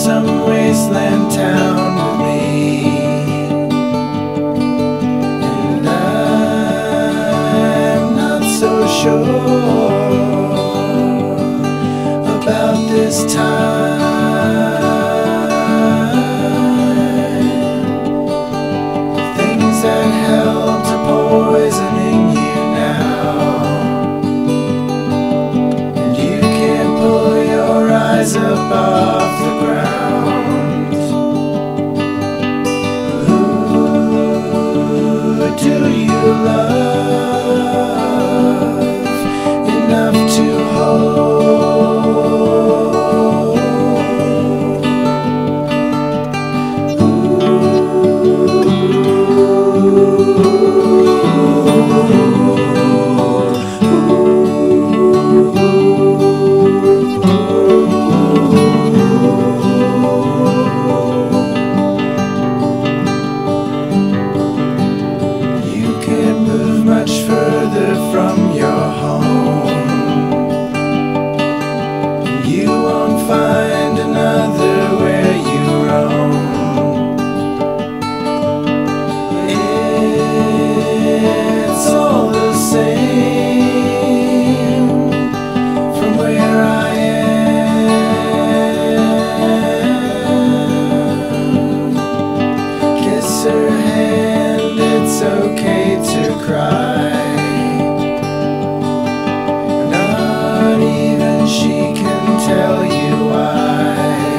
some wasteland town with me, and I'm not so sure about this time. Things that helped are poisoning you now, and you can't pull your eyes up off the ground. Who do you love enough to hold? Much further from your home, you won't find another where you roam. It's all the same from where I am. Kiss her hand, it's okay to cry. Not even she can tell you why.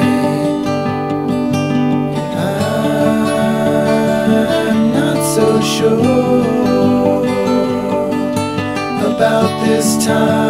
I'm not so sure about this time.